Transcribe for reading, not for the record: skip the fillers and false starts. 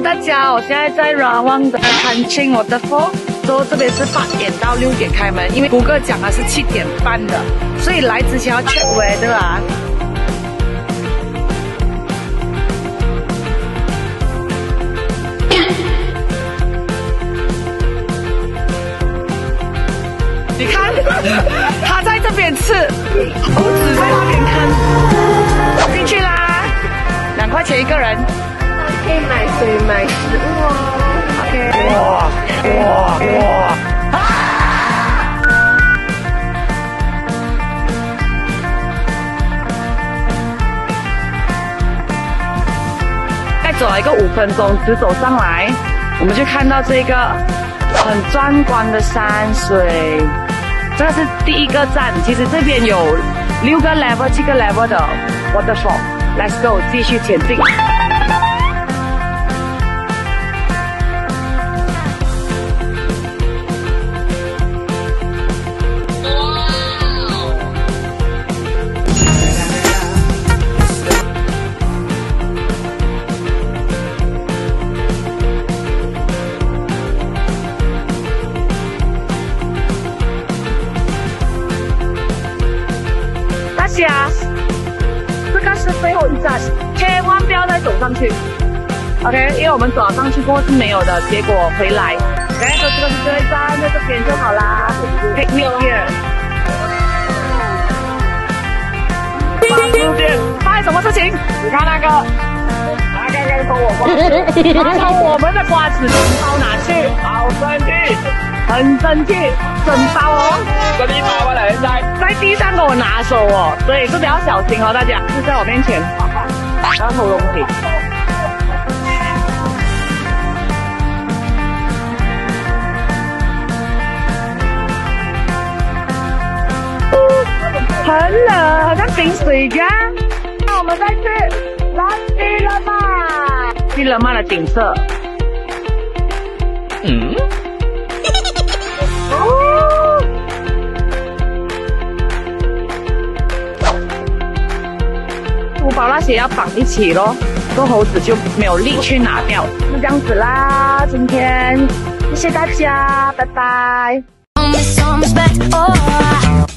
大家，我现在在 Rawang 的Kancing Waterfall，这边是8点到6点开门，因为谷歌讲的是7点半的，所以来之前要 check weather 啊。你看，他在这边吃，猴子在那边看。进去啦，2块钱1个人。 可以买水买食物哦。 OK。哇！再走了一个5分钟就走上来，我们就看到这个很壮观的山水。这个是第1个站，其实这边有6个 level、7个 level 的 waterfall。Let's go， 继续前进。大家，这个是最后一站，千万不要再走上去 ，OK？ 因为我们走上去过后是没有的，结果回来。OK， 说这个是最后一站，在这边就好啦。Take me here。发生什么事情？你看那个，他刚刚偷我瓜子，他偷我们的瓜子，整包拿去，好生气，很生气，整包哦。 嗰啲包啊嚟在地上跟我拿手哦，所以这边要小心哦，大家就在我面前，不要偷东西。很冷，好像冰水一样。那我们再去西冷玛，西冷玛的景色。珠宝那些要绑一起咯，这猴子就没有力去拿掉，就这样子啦。今天谢谢大家，拜拜。